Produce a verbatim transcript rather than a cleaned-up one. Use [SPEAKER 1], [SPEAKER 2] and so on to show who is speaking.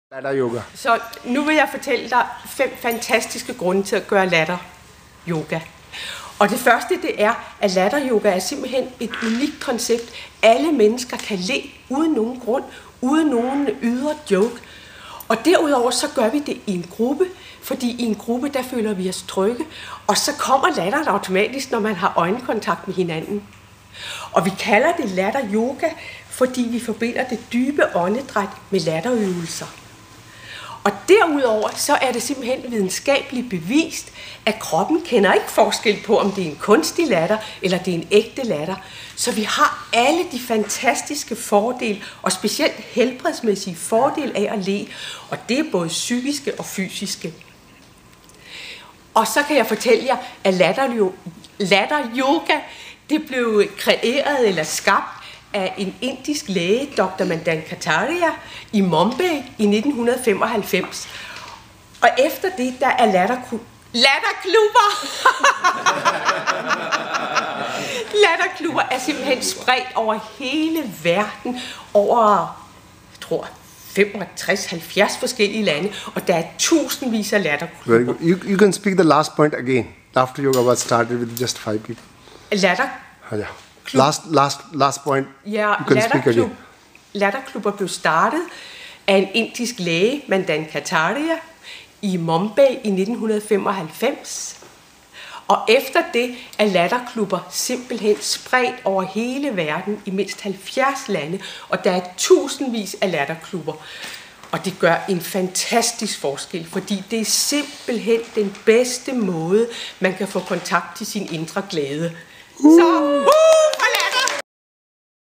[SPEAKER 1] Latter yoga.
[SPEAKER 2] Så nu vil jeg fortælle dig fem fantastiske grunde til at gøre latter yoga. Og det første, det er, at latter yoga er simpelthen et unikt koncept. Alle mennesker kan le uden nogen grund, uden nogen ydre joke. Og derudover så gør vi det i en gruppe, fordi i en gruppe, der føler vi os trygge. Og så kommer latteren automatisk, når man har øjenkontakt med hinanden. Og vi kalder det latter yoga, fordi vi forbinder det dybe åndedræt med latterøvelser. Og derudover så er det simpelthen videnskabeligt bevist, at kroppen kender ikke forskel på, om det er en kunstig latter eller det er en ægte latter. Så vi har alle de fantastiske fordele, og specielt helbredsmæssige fordele af at le. Og det er både psykiske og fysiske. Og så kan jeg fortælle jer, at latter, latter yoga, det blev kreeret eller skabt af en indisk læge, doktor Madan Kataria, i Mumbai i nitten femoghalvfems. Og efter det, der er latterklubber. Latterklubber! Latterklubber er simpelthen spredt over hele verden, over, jeg tror, femogtres til halvfjerds forskellige lande, og der er tusindvis af latterklubber.
[SPEAKER 1] Very good. You, you can speak the last point again. Laughter yoga was started with just five people.
[SPEAKER 2] Latter.
[SPEAKER 1] Yeah. Last, last, last point.
[SPEAKER 2] Ja,
[SPEAKER 1] you can speak again.
[SPEAKER 2] Latterklubber blev startet af en indisk læge, Madan Kataria, i Mumbai i nitten femoghalvfems. Og efter det er latterklubber simpelthen spredt over hele verden i mindst halvfjerds lande, og der er tusindvis af latterklubber. Og det gør en fantastisk forskel, fordi det er simpelthen den bedste måde, man kan få kontakt til sin indre glæde. Så, uh!